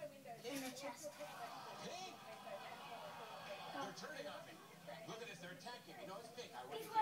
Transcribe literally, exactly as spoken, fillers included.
In the chest. Pig? They're turning on me. Look at this, they're attacking me. No, it's pig. I wouldn't